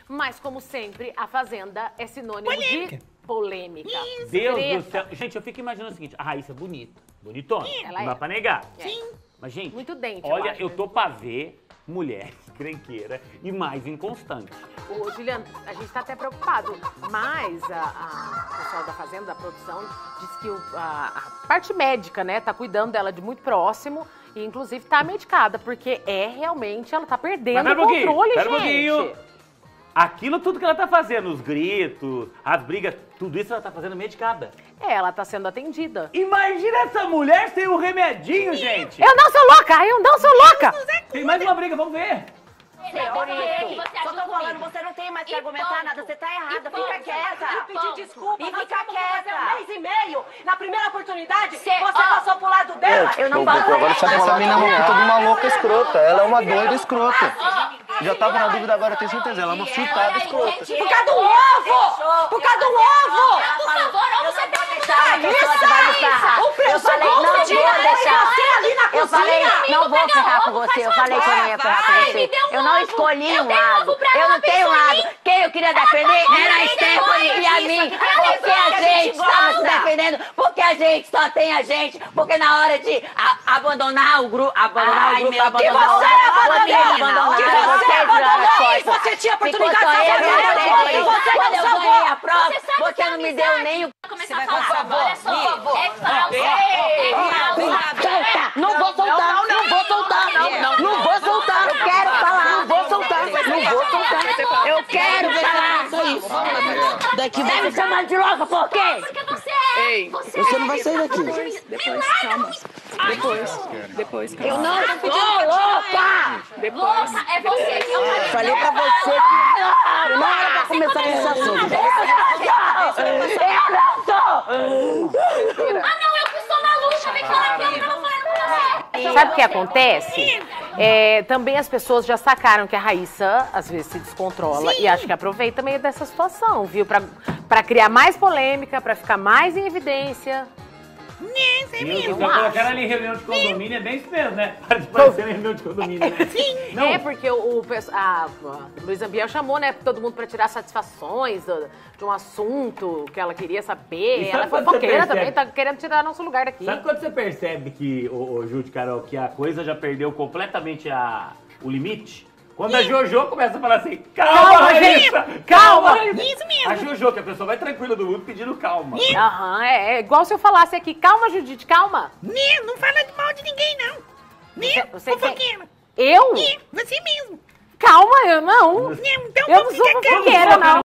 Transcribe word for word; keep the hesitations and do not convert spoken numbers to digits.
Mas, como sempre, a Fazenda é sinônimo Polêmica. de polêmica. Isso. Deus Treta. do céu. Gente, eu fico imaginando o seguinte, a Raíssa é bonita, bonitona, Ela não dá é. pra negar. Sim. Mas, gente, Muito dente, eu olha, acho, eu né? tô pra ver mulher crenqueira e mais inconstante. Ô, Juliano, a gente tá até preocupado, mas a, a- o pessoal da Fazenda, da produção, diz que o- a, a parte médica, né, tá cuidando dela de muito próximo e, inclusive, tá medicada, porque é realmente, ela tá perdendo Mas o pera um pouquinho, controle, pera um gente. pouquinho. Aquilo tudo que ela tá fazendo, os gritos, as brigas, tudo isso ela tá fazendo medicada. É, ela tá sendo atendida. Imagina essa mulher sem um remedinho, gente! Eu não sou louca, eu não sou louca! Tem mais uma briga, vamos ver! Senhorito, só tô falando, você não tem mais que argumentar nada, você tá errada, fica quieta. E pedir desculpa, E nós fica vamos fazer quieta. um mês e meio. Na primeira oportunidade, Cê- você ó. passou pro lado dela. Eu não Agora posso. essa, essa mina é uma puta de uma louca escrota. Ela é uma doida escrota. Já tava na dúvida, agora eu tenho certeza. Ela é uma surtada escrota. Por causa do ovo! Por causa do ovo! Por favor, ou você pode deixar a Raíssa, pessoa que vai me ferrar. o Eu preço falei, do não vou dia é deixar. você ali na Eu falei, cozinha. não vou ferrar com você. Eu falei que eu não ia ferrar com você. Eu não escolhi um lado. Eu não tenho um lado. Quem eu queria defender era a Stephanie e a mim. Porque a gente estava se defendendo. Porque a gente só tem a gente. Porque na hora de a- abandonar o grupo, abandonar o grupo, Que abandonar o você grupo, abandonou! abandonar, Que vocês você viraram as abandonou! costas. E você tinha Ficou oportunidade só de eu fazer e isso, você. e você Quando não eu salvou. ganhei a prova, Você sabe você que não me deu nem o... Começar vai a falar, passar, olha só, por favor. é falso. Solta! Não vou soltar! Não vou soltar! Não vou soltar! Eu quero falar! Não vou soltar! Não vou soltar! Eu quero falar! Só isso! Daqui vai me chamar de louca, por quê? Porque você é. Ei, você, você é não vai sair daqui. Depois, Depois, calma. Depois, depois, calma. Eu não sou louca! Louca, é você que eu falei. Falei pra você que não era pra começar esse assunto. Eu não sou! Ah, não, eu que sou maluca, vem falar que eu não tava falando com você. Sabe o que acontece? É, também as pessoas já sacaram que a Raíssa, às vezes, se descontrola e acho que aproveita meio dessa situação, viu? Pra, pra criar mais polêmica, pra ficar mais em evidência. E Eu os acho. colocaram ali em reunião de condomínio, é bem isso mesmo, né? Parecendo em reunião de condomínio, né? Sim! Não, É, porque o, o pesso- a, a Luísa Ambiel chamou, né, todo mundo pra tirar satisfações do- de um assunto que ela queria saber. E Ela é sabe quando fofoqueira você também, percebe? tá querendo tirar nosso lugar daqui. sabe quando você percebe que, ô, ô Ju de Carol, que a coisa já perdeu completamente a, o limite? Quando a Jojo começa a falar assim, calma, Calma, Raíssa! gente! Calma! Calma! Isso mesmo! A Jojo, que é a pessoa mais tranquila do mundo, pedindo calma. Aham, é, é igual se eu falasse aqui, calma, Judite, calma. Né, não fala de mal de ninguém, não. Né, Você- você fofoqueira. Eu? Né, você mesmo. Calma, eu não. Né, então Eu não vamos sou ficar quietos. fofoqueira, não.